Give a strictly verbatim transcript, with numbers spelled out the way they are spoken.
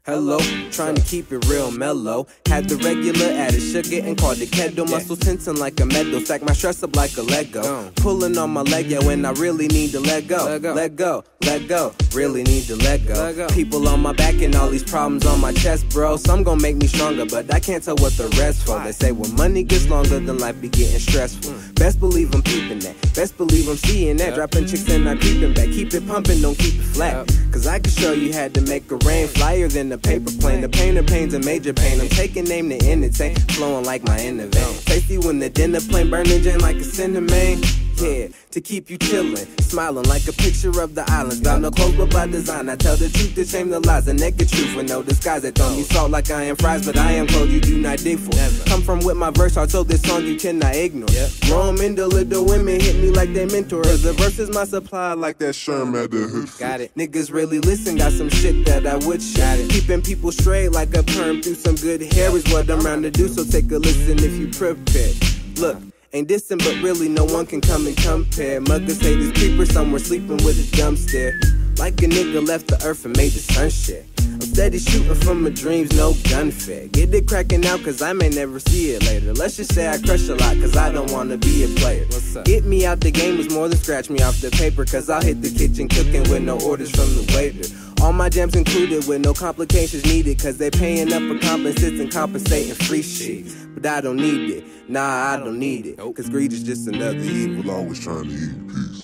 Hello, trying to keep it real mellow. Had the regular, added sugar and called it keto. Muscles tensing like a meadow, stack my stress up like a Lego. Pulling on my leg, yeah, when I really need to let go. Let go, let go, let go. Really need to let go. Let go. People on my back and all these problems on my chest, bro. Some gon' make me stronger, but I can't tell what the rest for. They say when money gets longer, then life be getting stressful. Mm. Best believe I'm peeping that. Best believe I'm seeing that. Yep. Dropping chicks and not creeping back. Keep it pumping, don't keep it flat. Yep. Cause I can show you had to make a rain flyer than a paper plane. The pain of pain's a major pain. I'm taking aim to entertain, flowing like my inner vein. Tasty when the dinner plane burning gin like a cinnamon. Yeah, to keep you chillin', smiling like a picture of the islands. Got no clothes but by design. I tell the truth to shame the lies, the naked truth with no disguise. They throw me salt like I am fries, but I am clothes you do not dig for. Come from with my verse hard, so this song you cannot ignore. Grown men, the little women hit me like they mentors. The verse is my supply like that Sherm at the hood. Got it. Niggas really listen, got some shit that I would share. Keeping people straight like a perm through some good hair is what I'm around to do, so take a listen if you prepared. Look. Ain't distant, but really no one can come and compare. Muggers say this creeper somewhere sleeping with a dumb stare. Like a nigga left the earth and made the sun share. I'm steady shooting from my dreams, no gun fair. Get it cracking out cause I may never see it later. Let's just say I crush a lot cause I don't wanna be a player. Get me out the game is more than scratch me off the paper, cause I'll hit the kitchen cooking with no orders from the waiter. All my jams included with no complications needed, cause they paying up for compensates and compensating free shit. But I don't need it, nah I don't need it, cause greed is just another evil always trying to eat peace.